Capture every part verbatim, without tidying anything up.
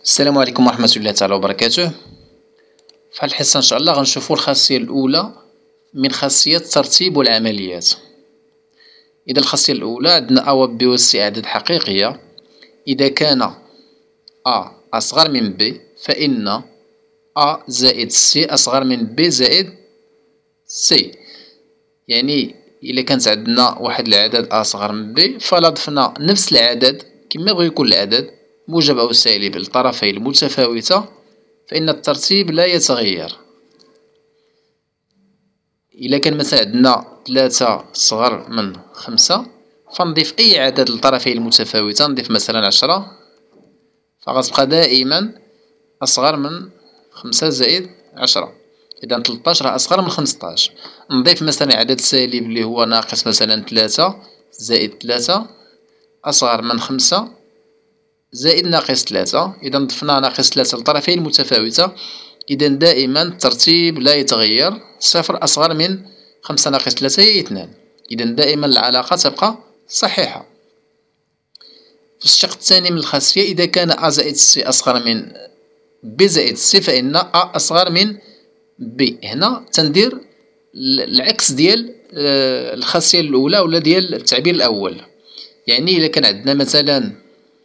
السلام عليكم ورحمة الله تعالى وبركاته. في هاد الحصة ان شاء الله غنشوفو الخاصية الأولى من خاصية الترتيب والعمليات. إذا الخاصية الأولى عندنا أ و بي و سي أعداد حقيقية، إذا كان أ أصغر من ب فإن أ زائد سي أصغر من ب زائد سي. يعني إلا كانت عندنا واحد العدد أ أصغر من ب فلا ضفنا نفس العدد كما بغا يكون العدد موجب أو سالب للطرفين المتفاوتة فإن الترتيب لا يتغير. إلا كان مثلا عندنا ثلاثة صغر من خمسة فنضيف أي عدد للطرفين المتفاوتة، نضيف مثلا عشرة فغتبقى دائما أصغر من خمسة زائد عشرة، إذا تلطاش راه أصغر من خمسطاش. نضيف مثلا عدد سالب اللي هو ناقص مثلا ثلاثة زائد ثلاثة أصغر من خمسة زائد ناقص ثلاثة، إذا ضفنا ناقص ثلاثة للطرفين المتفاوتة، إذا دائما الترتيب لا يتغير. صفر أصغر من خمسة ناقص ثلاثة هي اثنان، إذا دائما العلاقة تبقى صحيحة. في الشق الثاني من الخاصية إذا كان أ زائد سي أصغر من ب زائد سي فإن أ أصغر من ب. هنا تندير العكس ديال الخاصية الأولى ولا ديال التعبير الأول. يعني إلا كان عندنا مثلا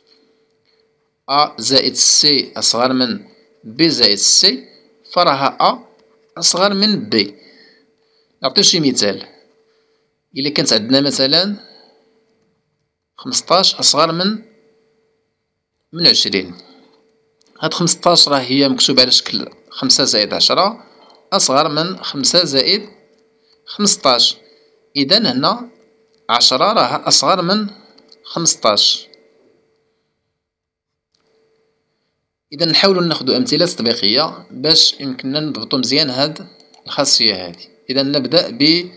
أ زائد سي أصغر من ب زائد سي فراه أ أصغر من ب. نعطيو شي مثال، إلا كانت عندنا مثلا خمسطاش أصغر من من عشرين، هاد خمسطاش راه هي مكتوبة على شكل خمسة زائد عشرة أصغر من خمسة زائد خمسطاش، إذا هنا عشرة راه أصغر من خمسطاش. إذا نحاولو ناخدو أمثلة تطبيقية باش يمكننا نضبطو مزيان هاد الخاصية هادي. إذا نبدأ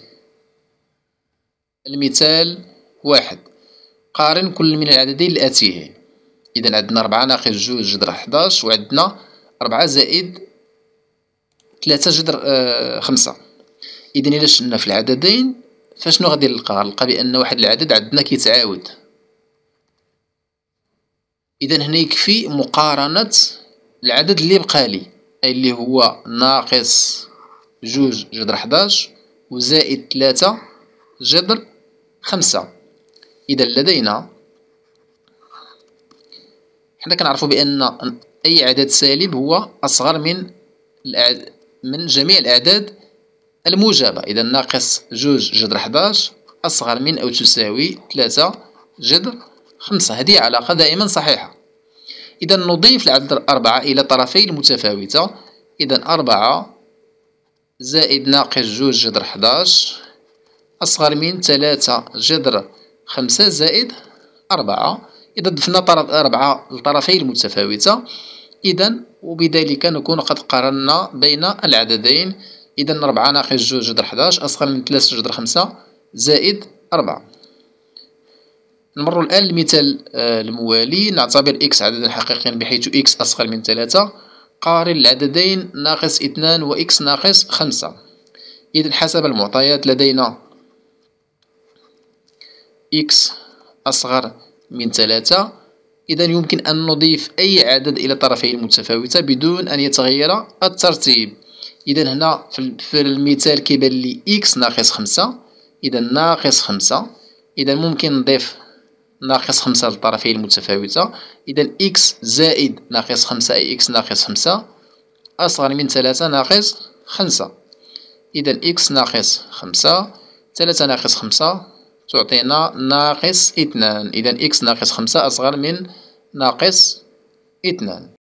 بالمثال واحد، قارن كل من العددين الآتيين. إذا عندنا ربعة ناقص جوج جذر حداش وعندنا ربعة زائد ثلاثة جذر آه خمسة. إذا إلا شلنا في العددين فشنو غادي نلقى؟ غنلقى بأن واحد العدد عندنا كيتعاود. إذا هنا يكفي مقارنة العدد اللي بقالي أي اللي هو ناقص جوج جذر حداش وزائد ثلاثة جذر خمسة. إذا لدينا حنا كنعرفو بأن أي عدد سالب هو أصغر من الأعداد من جميع الأعداد الموجبة. إذا ناقص جوج جذر حداش أصغر من أو تساوي ثلاثة جذر خمسة، هذه علاقة دائما صحيحة. إذا نضيف العدد أربعة إلى طرفين المتفاوتة، إذا أربعة زائد ناقص جوج جذر حداش أصغر من ثلاثة جذر خمسة زائد أربعة. إذا ضفنا طرف أربعة للطرفين المتفاوتة إذا وبذلك نكون قد قارنا بين العددين. إذا أربعة ناقص جوج جذر حداش أصغر من ثلاثة جذر خمسة زائد أربعة. نمر الآن للمثال الموالي، نعتبر إكس عددا حقيقيا بحيث إكس أصغر من ثلاثة، قارن العددين ناقص اثنان وإكس ناقص خمسة. إذا حسب المعطيات لدينا إكس أصغر من ثلاثة، إذا يمكن أن نضيف أي عدد إلى طرفين المتفاوتة بدون أن يتغير الترتيب. إذا هنا في المثال كيبان لي إكس ناقص خمسة، إذا ناقص خمسة، إذا ممكن نضيف ناقص خمسة للطرفين المتفاوتة. إذا إكس زائد ناقص خمسة أي إكس ناقص خمسة أصغر من ثلاثة ناقص خمسة. إذا إكس ناقص خمسة، ثلاثة ناقص خمسة تعطينا ناقص اثنان، إذا إكس ناقص خمسة أصغر من ناقص اثنان.